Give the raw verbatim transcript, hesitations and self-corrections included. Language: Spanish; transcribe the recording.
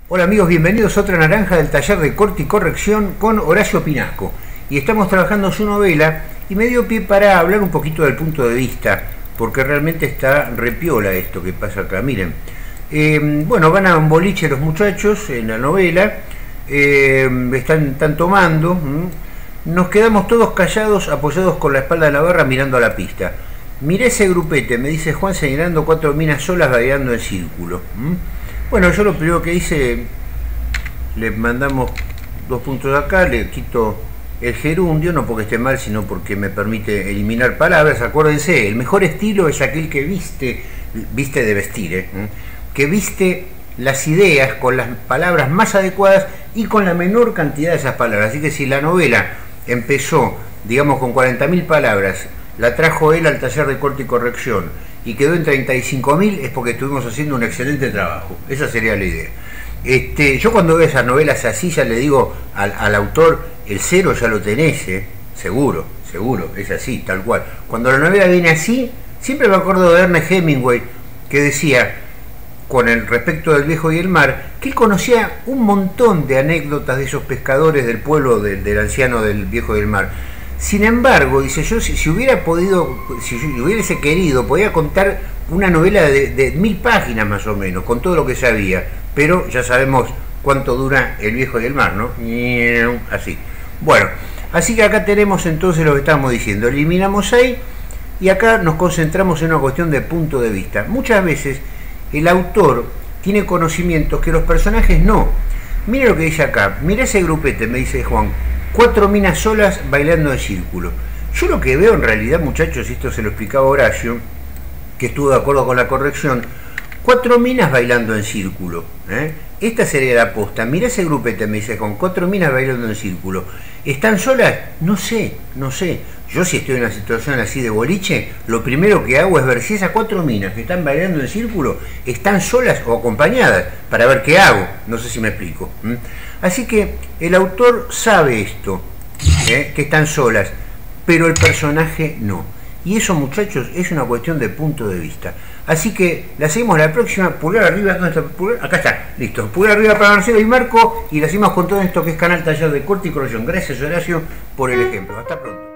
Hola amigos, bienvenidos a otra naranja del taller de corte y corrección con Horacio Pinasco. Y estamos trabajando su novela y me dio pie para hablar un poquito del punto de vista, porque realmente está repiola esto que pasa acá. Miren, eh, bueno, van a un boliche los muchachos en la novela, eh, están, están tomando, ¿m? Nos quedamos todos callados, apoyados con la espalda de la barra mirando a la pista. Miré ese grupete, me dice Juan, señalando cuatro minas solas bailando en círculo. ¿m? Bueno, yo lo primero que hice, le mandamos dos puntos acá, le quito el gerundio, no porque esté mal, sino porque me permite eliminar palabras. Acuérdense, el mejor estilo es aquel que viste, viste de vestir, ¿eh? que viste las ideas con las palabras más adecuadas y con la menor cantidad de esas palabras. Así que si la novela empezó, digamos, con cuarenta mil palabras, la trajo él al taller de corte y corrección y quedó en treinta y cinco mil, es porque estuvimos haciendo un excelente trabajo. Esa sería la idea. Este, yo cuando veo esas novelas así ya le digo al, al autor, el cero ya lo tenés, ¿eh? seguro, seguro, es así, tal cual. Cuando la novela viene así, siempre me acuerdo de Ernest Hemingway, que decía, con el respecto del viejo y el mar, que él conocía un montón de anécdotas de esos pescadores del pueblo del, del anciano del viejo y el mar. Sin embargo, dice yo, si, si hubiera podido, si hubiese querido, podía contar una novela de, de mil páginas más o menos, con todo lo que sabía, pero ya sabemos cuánto dura el viejo y el mar, ¿no? Así. Bueno, así que acá tenemos entonces lo que estábamos diciendo, eliminamos ahí y acá nos concentramos en una cuestión de punto de vista. Muchas veces el autor tiene conocimientos que los personajes no. Mira lo que dice acá, mira ese grupete, me dice Juan. Cuatro minas solas bailando en círculo. Yo lo que veo en realidad, muchachos, y esto se lo explicaba Horacio, que estuvo de acuerdo con la corrección, cuatro minas bailando en círculo. ¿eh? Esta sería la posta. Mirá ese grupete, me dice, con cuatro minas bailando en círculo. ¿Están solas? No sé, no sé. Yo si estoy en una situación así de boliche, lo primero que hago es ver si esas cuatro minas que están bailando en círculo están solas o acompañadas, para ver qué hago. No sé si me explico. ¿Mm? Así que el autor sabe esto, ¿eh? que están solas, pero el personaje no. Y eso, muchachos, es una cuestión de punto de vista. Así que la seguimos la próxima. Pulgar arriba, ¿dónde está? Pulgar, acá está, listo. Pulgar arriba para Marcelo y Marco. Y la seguimos con todo esto que es Canal Taller de Corte y Corrección. Gracias, Horacio, por el ejemplo. Hasta pronto.